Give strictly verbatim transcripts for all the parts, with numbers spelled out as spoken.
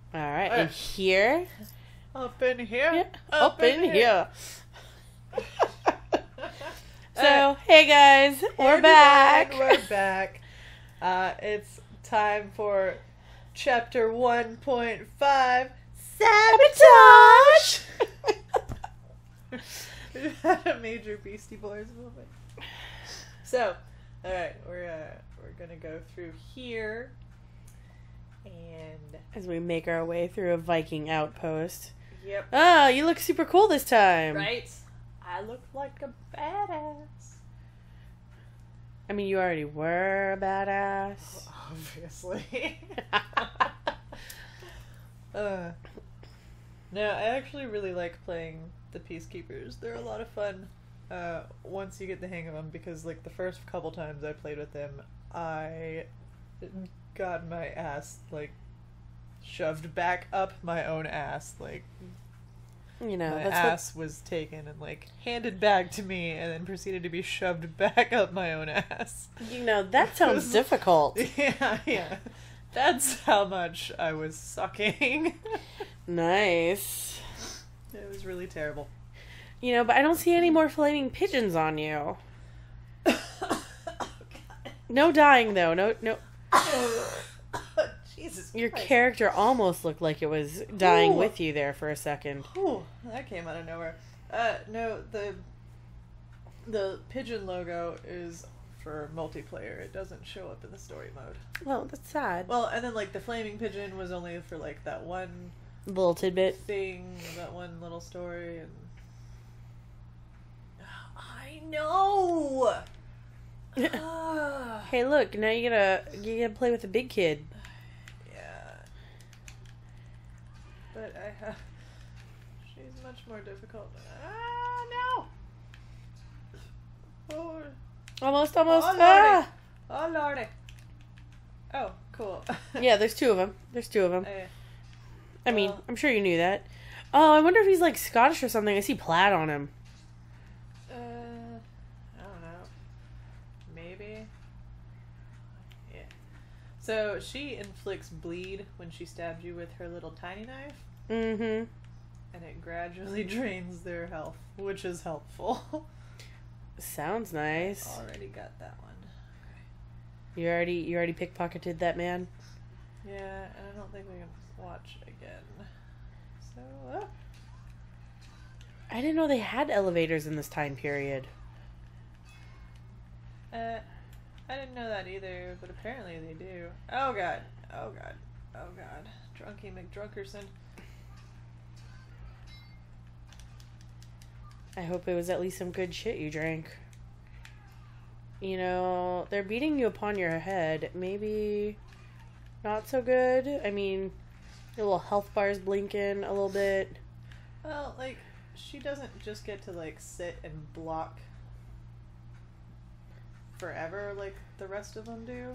All right, and here, up in here, yeah, up, up in in here. here. So, Uh, hey guys, we're Hey, back. everyone, We're back. Uh, it's time for chapter one point five. Sabotage. We had a major Beastie Boys moment. So, all right, we're uh, we're gonna go through here, and As we make our way through a Viking outpost. yep, Ah, you look super cool this time. right. I look like a badass. I mean, you already were a badass. Obviously. uh, no, I actually really like playing the Peacekeepers. They're a lot of fun uh, once you get the hang of them, because like the first couple times I played with them, I got my ass like shoved back up my own ass. Like You know, my that's ass was taken and like handed back to me, and then proceeded to be shoved back up my own ass. what, you know, that sounds difficult. Yeah, yeah. That's how much I was sucking. Nice. It was really terrible. You know, but I don't see any more flaming pigeons on you. Oh, No dying, though. No, no. God. Jesus Your Christ. character almost looked like it was dying Ooh. with you there for a second. Ooh, that came out of nowhere. Uh, no, the the pigeon logo is for multiplayer. It doesn't show up in the story mode. Well, that's sad. Well, and then like the flaming pigeon was only for like that one Little tidbit. thing, that one little story, and I know. Ah. Hey, look! Now you gotta you gotta play with the big kid. Yeah. But I have. She's much more difficult. Ah, no! Oh, Almost, almost. Oh, Lordy. ah! oh lordy. Oh, cool. Yeah, there's two of them. There's two of them. Eh, I mean, well. I'm sure you knew that. Oh, I wonder if he's like Scottish or something. I see plaid on him. uh, I don't know. Maybe. Yeah. So she inflicts bleed when she stabs you with her little tiny knife, Mm-hmm. and it gradually drains their health, which is helpful. Sounds nice. Already got that one. You already you already pickpocketed that man. Yeah, and I don't think we can watch again. So, uh, I didn't know they had elevators in this time period. uh, I didn't know that either, but apparently they do. Oh god, oh god, oh god. Drunky McDrunkerson. I hope it was at least some good shit you drank. You know, they're beating you upon your head. Maybe not so good. I mean, your little health bars blinking a little bit. Well, like, she doesn't just get to, like, sit and block forever like the rest of them do.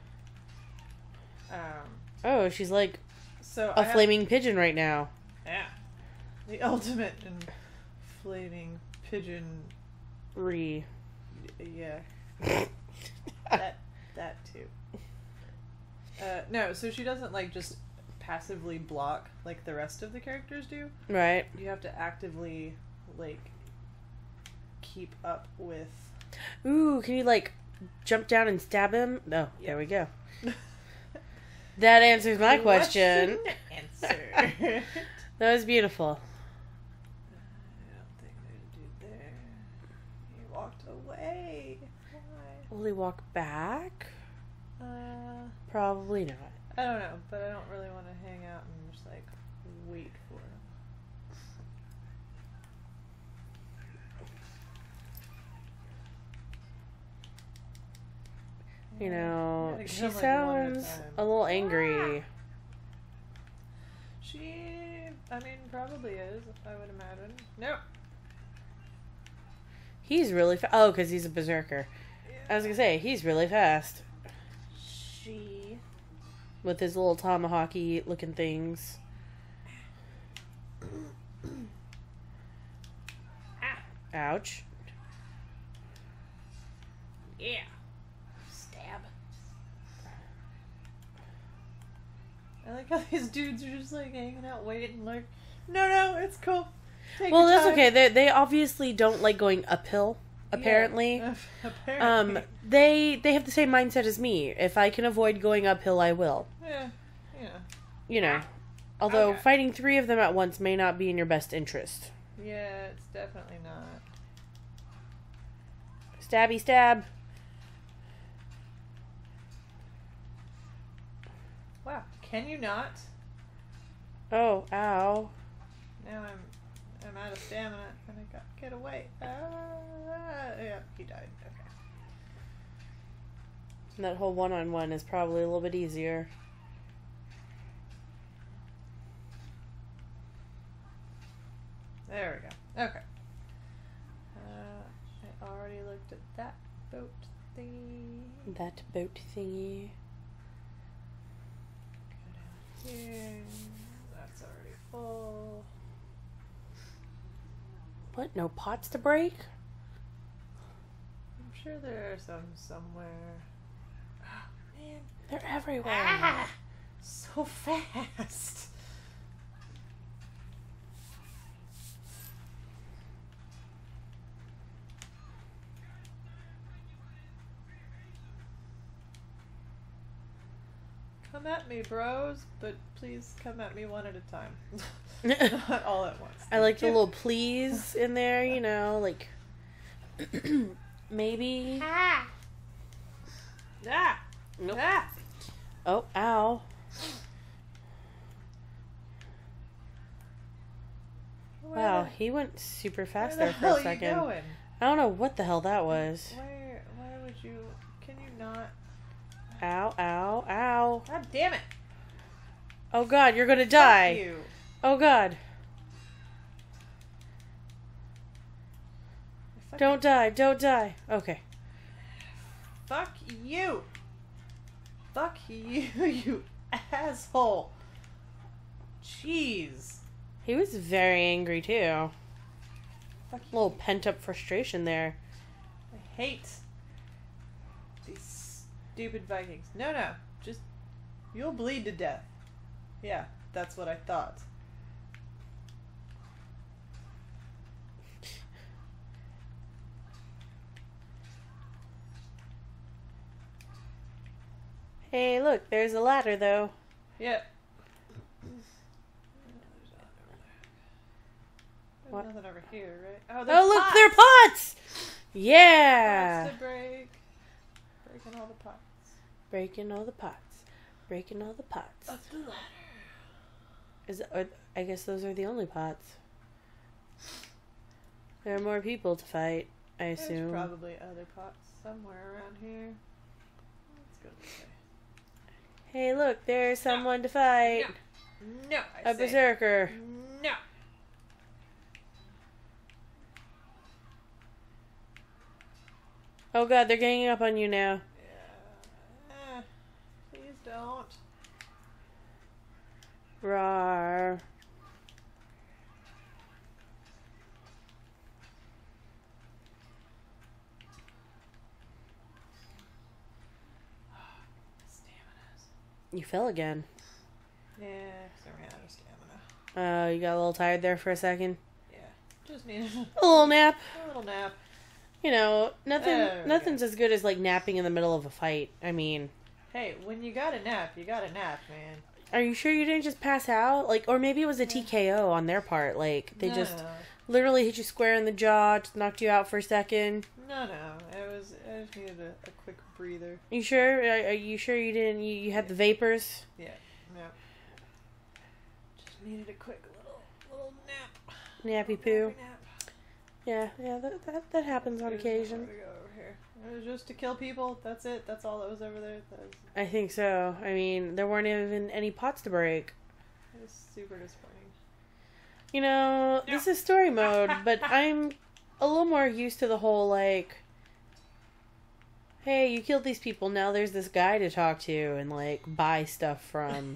Um, Oh, she's like so a I have- flaming pigeon right now. Yeah. The ultimate in flaming pigeon. Re. Yeah. that that too. Uh, no, so she doesn't like just passively block like the rest of the characters do. Right. You have to actively like keep up with. Ooh, can you like jump down and stab him? No, Yep. there we go. That answers my question. Answer. That was beautiful. I don't think there's a dude there. He walked away. Why? Will he walk back? Uh, Probably not. I don't know, but I don't really want to hang out and just like wait for him. You Yeah, know, gotta get she him, like, one at a sounds time. a little angry. She, I mean, probably is, I would imagine. Nope. He's really fa- oh, because he's a berserker. I was gonna say he's really fast She. with his little tomahawky looking things. Ouch. Yeah. Stab. I like how these dudes are just like hanging out, waiting. Like, no, no, it's cool. Take Well, your that's time." okay. They they obviously don't like going uphill. Apparently, Yeah, apparently. um, they they have the same mindset as me. If I can avoid going uphill, I will. yeah, yeah, You know, although Okay. fighting three of them at once may not be in your best interest. yeah. It's definitely not. Stabby stab. Wow, can you not? Oh, ow. Now I'm I'm out of stamina and I got get away. Ah, yeah, he died. Okay. And that whole one-on-one is probably a little bit easier. There we go. Okay. Uh, I already looked at that boat thingy. That boat thingy. Go down here. That's already full. What? No pots to break? I'm sure there are some somewhere. Oh, man. They're everywhere. Ah! So fast. Come at me, bros, but please come at me one at a time. Not all at once. I like the Thank little please in there, you know, like maybe. Ah! Ah! Nope. Ah! Oh, ow. Wow, Where he went super the, fast where there the for hell a are you second. going? I don't know what the hell that was. Where, where would you, can you not? Ow, ow, ow. God damn it! Oh god, you're gonna Fuck die. you. Oh god. Fuck Don't die, don't die. Okay. Fuck you! Fuck you, you asshole! Jeez. He was very angry too. Fuck A little pent up frustration there. I hate these stupid Vikings. No, no. Just, you'll bleed to death. Yeah, that's what I thought. Hey, look, there's a ladder though. Yep. There's What? nothing over here, right? Oh, there's Oh, look, pots! they're pots! Yeah! Pots to break. Breaking all the pots. Breaking all the pots. Breaking all the pots. Up the ladder. Is are, I guess those are the only pots. There are more people to fight, I assume. There's probably other pots somewhere around here. Let's go this way. Hey, look, there's someone to fight. No, I A say berserker. no. Oh god, they're ganging up on you now. Yeah. Eh, please don't. Rawr. Staminas. You fell again. Yeah, because I ran out of stamina. Uh, you got a little tired there for a second. Yeah, just needed A little nap. a little nap. You know, nothing. There we nothing's go. as good as like napping in the middle of a fight. I mean, Hey, when you got a nap, you got a nap, man. are you sure you didn't just pass out? Like, or maybe it was a T K O on their part. Like, they no, just no, literally hit you square in the jaw, just knocked you out for a second. no, no. It was. I just needed a, a quick breather. You sure? Are, are you sure you didn't? You, you had the vapors? Yeah, no. Just needed a quick little little nap. Nappy poo. Nappy nap. Yeah, yeah, that that, that happens on Here's occasion. where we go over here. It was just to kill people. That's it. That's all that was over there. That was, I think so. I mean, there weren't even any pots to break. it was super disappointing. You know, this is story mode, but I'm a little more used to the whole, like, hey, you killed these people, now there's this guy to talk to and, like, buy stuff from.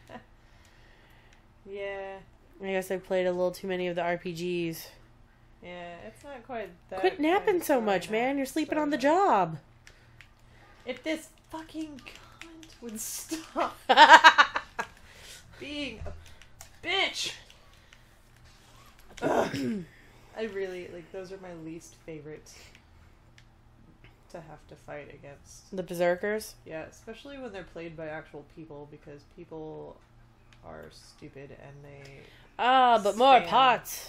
Yeah. I guess I played a little too many of the R P Gs. Yeah, it's not quite that. Quit kind napping of so story much, now. man. You're sleeping Story on the now. job. If this fucking cunt would stop. being a bitch. Ugh. I really, like, those are my least favorite to have to fight against. The berserkers? Yeah, especially when they're played by actual people, because people are stupid and they... Ah, but more spam. pots.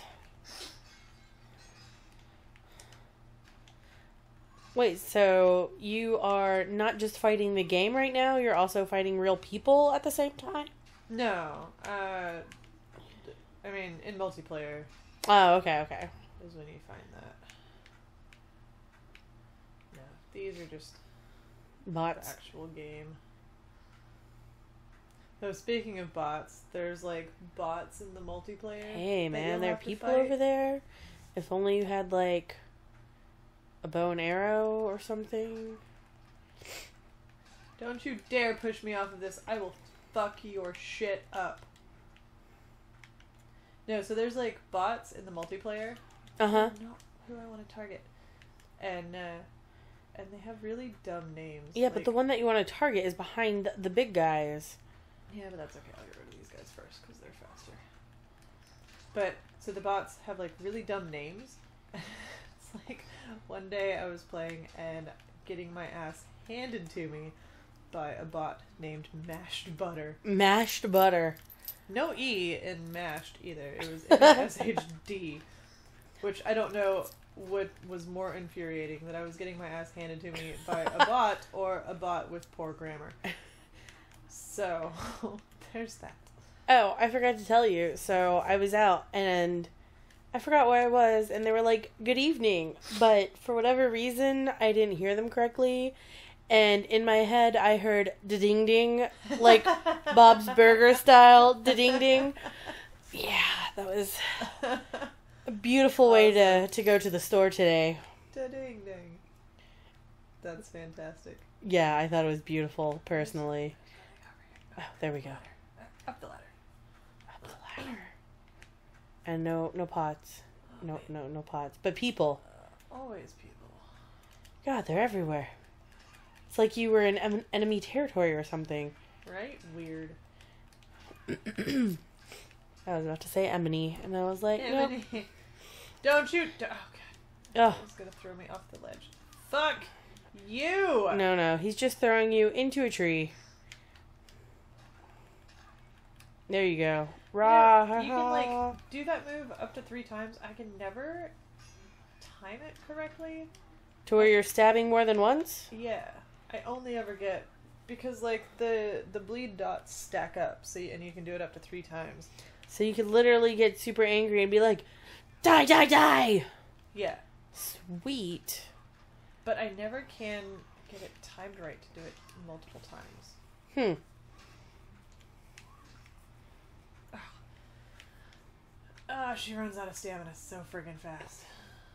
Wait, so you are not just fighting the game right now, you're also fighting real people at the same time? No, uh... I mean, in multiplayer Oh, okay, okay. is when you find that. No, these are just the Bots. actual game. So speaking of bots, there's like bots in the multiplayer. Hey, that man, you'll there are have to people fight. over there. If only you had, like, a bow and arrow or something. Don't you dare push me off of this. I will fuck your shit up. No, so there's like bots in the multiplayer. Uh-huh. Not who I want to target. And uh and they have really dumb names. Yeah, like, but the one that you want to target is behind the big guys. Yeah, but that's okay. I'll get rid of these guys first because they're faster. But so the bots have like really dumb names. It's like one day I was playing and getting my ass handed to me by a bot named Mashed Butter. Mashed butter. No E in mashed either. It was M A S H D, which I don't know what was more infuriating, that I was getting my ass handed to me by a bot or a bot with poor grammar. So, there's that. Oh, I forgot to tell you. So I was out and I forgot where I was and they were like, good evening. But for whatever reason, I didn't hear them correctly. And in my head, I heard da-ding ding, like Bob's Burger style da-ding ding. Yeah, that was a beautiful way to, to go to the store today. Da-ding ding. That's fantastic. Yeah, I thought it was beautiful, personally. Oh, there we go. Up the ladder. Up the ladder. And no, no pots. No, no, no pots. But people. Uh, always people. God, they're everywhere. It's like you were in em- enemy territory or something. Right? Weird. I was about to say Emily, and I was like, nope. Emily. Don't you... Oh, God. Oh, It's gonna throw me off the ledge. Fuck you! no, no. He's just throwing you into a tree. There you go. Rah, Yeah, you can, ha, like, do that move up to three times. I can never time it correctly. to where you're stabbing more than once? Yeah. I only ever get... Because, like, the the bleed dots stack up, so you, and you can do it up to three times. So you could literally get super angry and be like, die, die, die! Yeah. Sweet. But I never can get it timed right to do it multiple times. Hmm. Ah, she runs out of stamina so friggin' fast.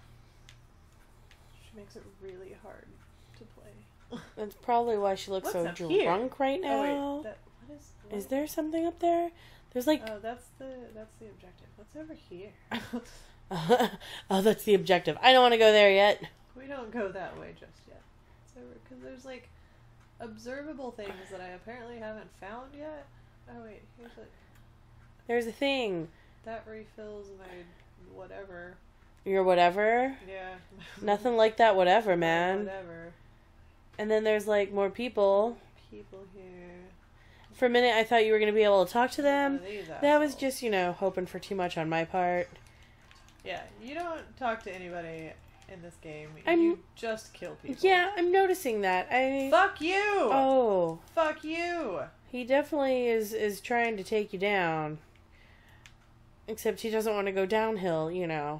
She makes it really hard to play. That's probably why she looks What's so up drunk here? right Oh now. wait, that, what is... What? Is there something up there? There's like... Oh, that's the that's the objective. What's over here? oh, that's the objective. I don't want to go there yet. We don't go that way just yet. So, because there's like observable things that I apparently haven't found yet. Oh wait, here's like There's a thing. that refills my whatever. Your whatever. Yeah. Nothing like that whatever, man. Whatever. And then there's like more people. People here. For a minute, I thought you were going to be able to talk to them. None of these That was assholes. just, you know, hoping for too much on my part. Yeah, you don't talk to anybody in this game. I'm- You just kill people. Yeah, I'm noticing that. I. Fuck you! Oh, Fuck you! he definitely is is trying to take you down. Except he doesn't want to go downhill, you know.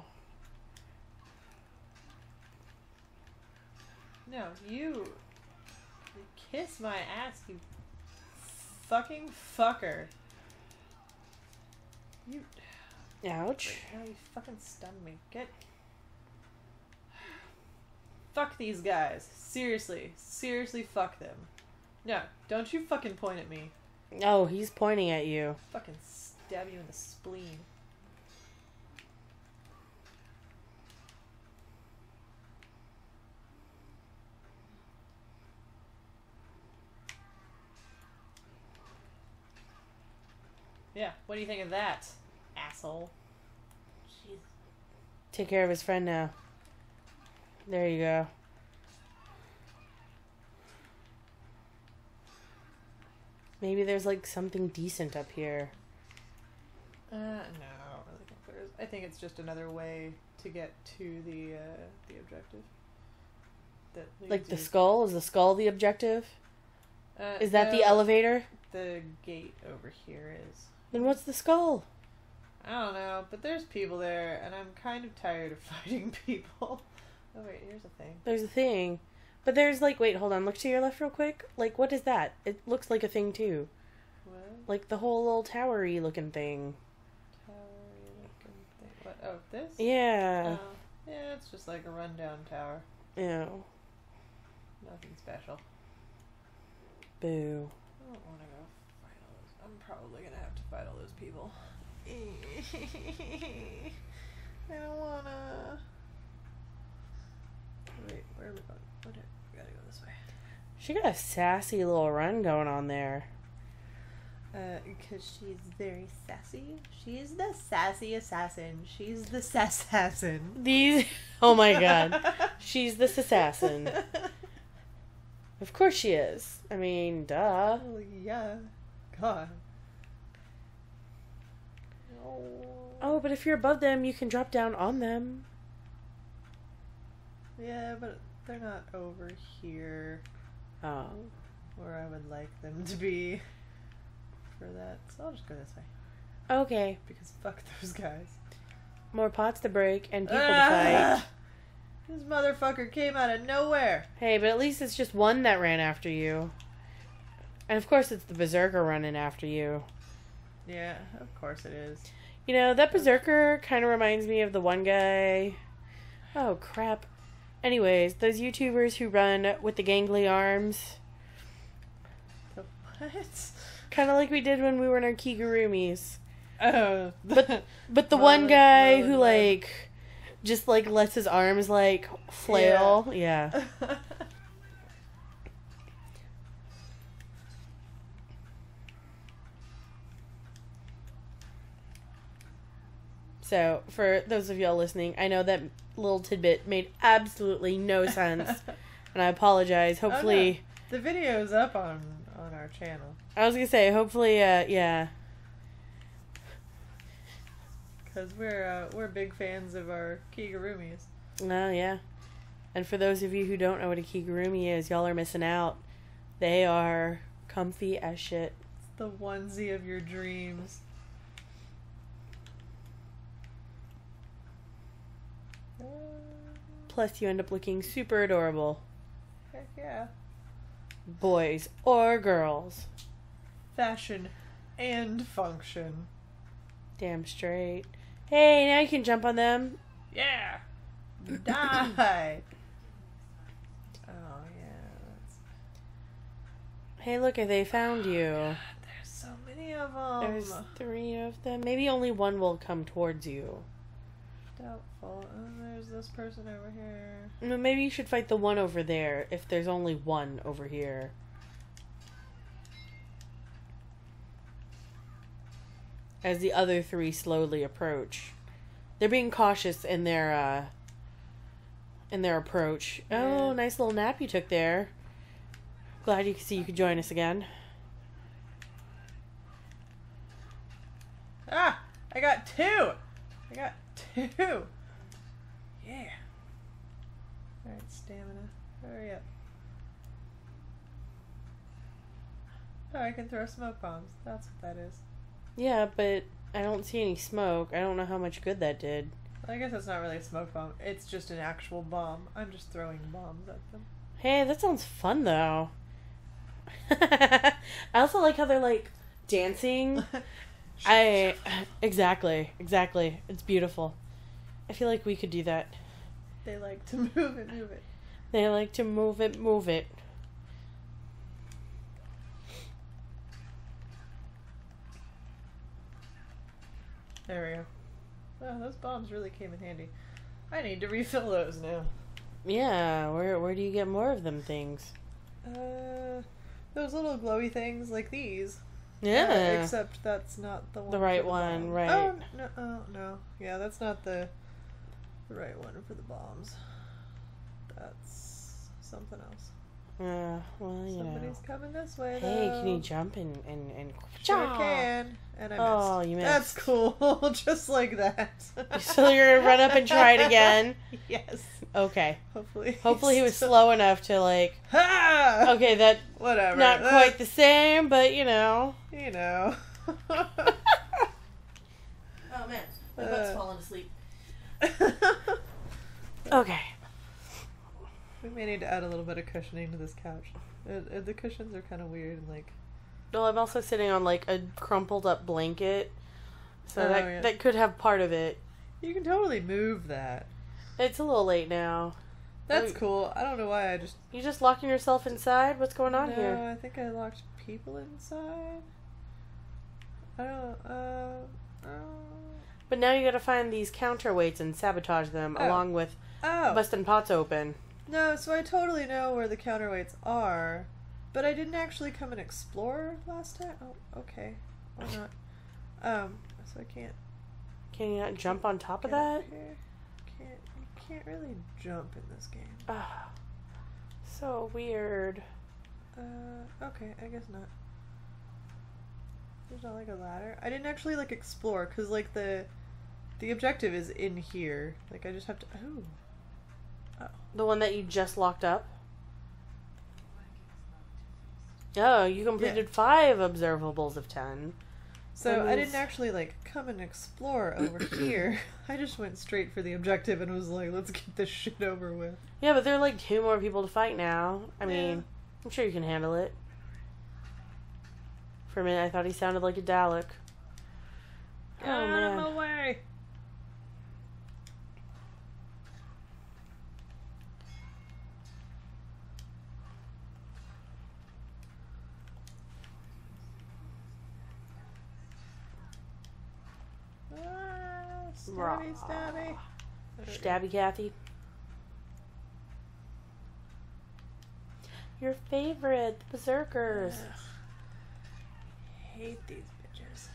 No, you. you kiss my ass, you fucking fucker. You. Ouch. Wait, no, you fucking stunned me. Get. Fuck these guys. Seriously. Seriously, fuck them. No, don't you fucking point at me. Oh, he's pointing at you. Fucking stab you in the spleen. Yeah, what do you think of that, asshole? Jeez. Take care of his friend now. There you go. Maybe there's like something decent up here. Uh, no, I don't really think there is. I think it's just another way to get to the uh, the objective. That Like the you- skull? Is the skull the objective? Uh, Is that the no, elevator? The gate over here is. Then what's the skull? I don't know, but there's people there, and I'm kind of tired of fighting people. Oh wait, here's a thing. There's a thing. But there's like, wait, hold on, look to your left real quick. Like, what is that? It looks like a thing too. What? Like the whole little towery looking thing. Tower looking thing. What? Oh, this? Yeah. Oh, yeah, it's just like a rundown tower. Yeah. Nothing special. Boo. I don't want to go fight all those. I'm probably gonna have to fight all those people. I don't wanna. Wait, where are we going? What are, we gotta go this way. She got a sassy little run going on there. Uh, because she's very sassy. She's the sassy assassin. She's the sassassin. These. Oh my god. She's this assassin. Of course she is. I mean, duh. Oh, yeah. God. Oh. Oh, but if you're above them, you can drop down on them. Yeah, but they're not over here Oh. where I would like them to be for that. So I'll just go this way. Okay. Because fuck those guys. More pots to break and people Ah! to fight. This motherfucker came out of nowhere. Hey, but at least it's just one that ran after you. And of course it's the berserker running after you. Yeah, of course it is. You know, that berserker kind of reminds me of the one guy... Oh, crap. Anyways, those YouTubers who run with the gangly arms. The what? Kind of like we did when we were in our Kigurumis. Oh. But but the Merlin- one guy Merlin who, Red. like, just, like, lets his arms, like, flail. Yeah. So, for those of y'all listening, I know that little tidbit made absolutely no sense. And I apologize. Hopefully... The video's up on on our channel. I was gonna say, hopefully, uh, yeah. Because we're, uh, we're big fans of our Kigurumis. Oh, yeah. And for those of you who don't know what a Kigurumi is, y'all are missing out. They are comfy as shit. It's the onesie of your dreams. Uh, Plus, you end up looking super adorable. heck yeah. Boys or girls. Fashion and function. Damn straight. Hey, now you can jump on them. Yeah! Die! Oh, yeah. That's... Hey, look, they found you. God, there's so many of them. There's three of them. Maybe only one will come towards you. Doubtful. And there's this person over here. No, maybe you should fight the one over there if there's only one over here. As the other three slowly approach. They're being cautious in their uh in their approach. Oh, Yeah. nice little nap you took there. Glad you could see you could join us again. Ah! I got two! I got two! Yeah. Alright, stamina. Hurry up. Oh, I can throw smoke bombs. That's what that is. Yeah, but I don't see any smoke. I don't know how much good that did. Well, I guess it's not really a smoke bomb. It's just an actual bomb. I'm just throwing bombs at them. Hey, that sounds fun though. I also like how they're like dancing. I exactly, exactly. It's beautiful. I feel like we could do that. They like to move it, move it. They like to move it, move it. There we go. Oh, those bombs really came in handy. I need to refill those now. Yeah, where where do you get more of them things? Uh, those little glowy things like these. Yeah. Uh, except that's not the one. The right for the one, bomb. right. Oh no, oh no. Yeah, that's not the, the right one for the bombs. That's something else. Yeah, well, you Somebody's know. coming this way. Hey, though. can you jump and and and? Sure can. And I missed. Oh, you missed. That's cool. Just like that. So you're gonna run up and try it again? Yes. Okay. Hopefully. Hopefully he was still- slow enough to like. Ha! Okay, that Whatever. not That- quite the same, but you know. You know. Oh man, my butt's falling asleep. Okay. We may need to add a little bit of cushioning to this couch. Uh, uh, the cushions are kind of weird and like. Well, I'm also sitting on like a crumpled up blanket, so Oh, that yeah. that could have part of it. You can totally move that. It's a little late now. That's Oh, cool. I don't know why I just. You just locking yourself inside? What's going on no, here? I think I locked people inside. I don't. Uh. uh But now you gotta find these counterweights and sabotage them, Oh. along with oh. busting pots open. No, so I totally know where the counterweights are, but I didn't actually come and explore last time. Oh, okay. Why not? Um. So I can't. Can you not jump on top of get up that? here. Can't. You can't really jump in this game. Ah, so weird. Uh, okay, I guess not. There's not like a ladder. I didn't actually like explore because like the the objective is in here. Like I just have to. Oh. The one that you just locked up? Oh, you completed Yeah. five observables of ten. So That I means- didn't actually like come and explore over here. I just went straight for the objective and was like, let's get this shit over with. Yeah, but there are like two more people to fight now. I mean, Yeah. I'm sure you can handle it. For a minute, I thought he sounded like a Dalek. Oh, Get out man. of my way! Ah, stabby, stabby. Stabby Kathy. Your favorite, the Berserkers. Ugh. Hate these bitches.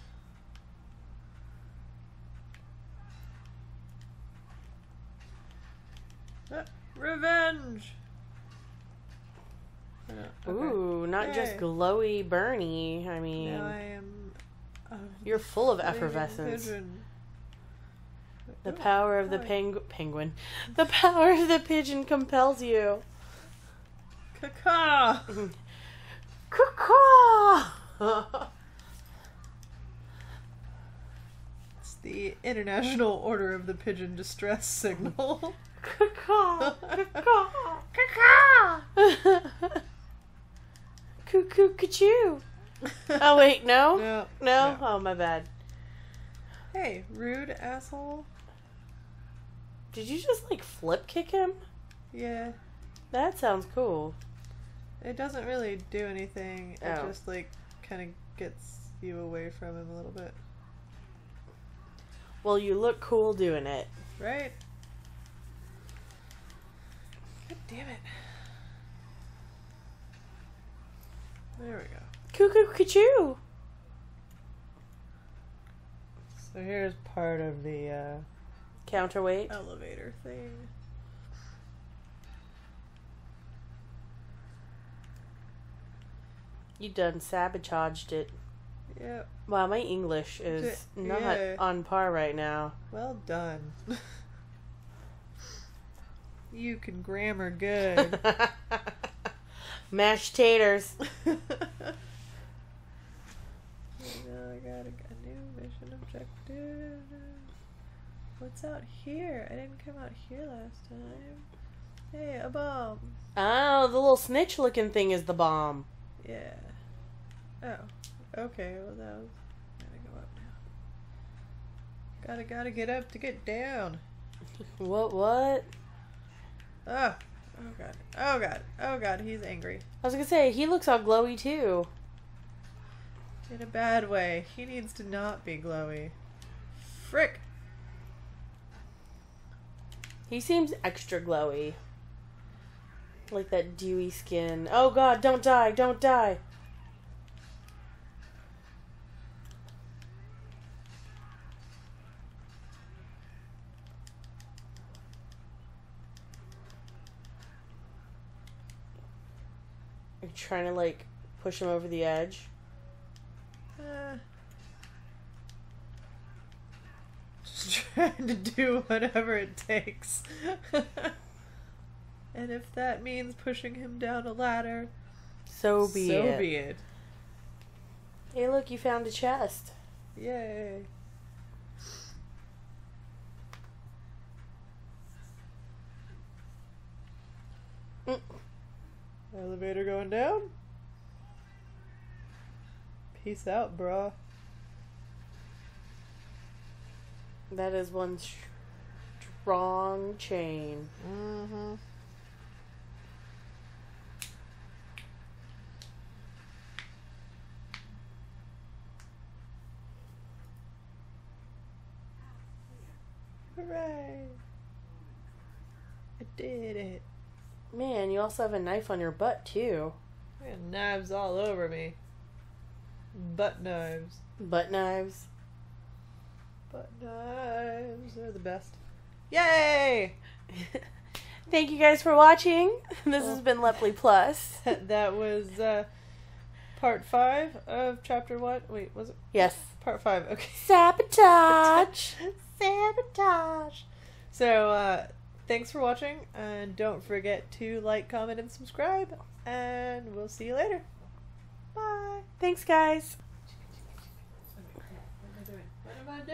Ah, revenge! Uh, okay. Ooh, not just Yay. glowy Bernie. I mean, Now I am. of you're full of the flaming effervescence. pigeon. The Ooh, power of the hi. peng- penguin. The power of the pigeon compels you. Caca! Caw-caw! It's the International Order of the Pigeon Distress Signal. Caw-caw! Caw-caw! Caw-caw! Cuckoo, ka-choo! Oh, wait, no? No. No? no. Oh, my bad. Hey, rude asshole. Did you just, like, flip kick him? Yeah. That sounds cool. It doesn't really do anything. It Oh. just, like, kind of gets you away from him a little bit. Well, you look cool doing it. Right? God damn it. There we go. Cuckoo, ka-choo! So here's part of the uh, Counterweight. elevator thing. You done sabotaged it. Yep. Wow, my English is D- not yeah. on par right now. Well done. You can grammar good. Mashed taters. Now I got a, a new mission objective. What's out here? I didn't come out here last time. Hey, a bomb. Oh, the little snitch looking thing is the bomb. Yeah. Oh. Okay, well that was... Gotta go up now. Gotta, gotta get up to get down. What, what? Oh. Oh god. Oh god. Oh god, he's angry. I was gonna say, he looks all glowy too. In a bad way. He needs to not be glowy. Frick! He seems extra glowy. Like that dewy skin. Oh god, don't die, don't die. trying to, like, push him over the edge? Uh, just trying to do whatever it takes. And if that means pushing him down a ladder, So be so it. be it. Hey, look, you found a chest. Yay. Mm. Elevator going down? Peace out, brah. That is one strong chain. Mm-hmm. Hooray! I did it. Man, you also have a knife on your butt, too. I got knives all over me. Butt knives. Butt knives. Butt knives are the best. Yay! Thank you guys for watching. This has been Lepley Plus. That was uh, part five of chapter one. Wait, was it? Yes. Part five, okay. Sabotage. Sabotage. So, uh, thanks for watching, and don't forget to like, comment, and subscribe, and we'll see you later. Bye. Thanks, guys. What am I doing? What am I doing?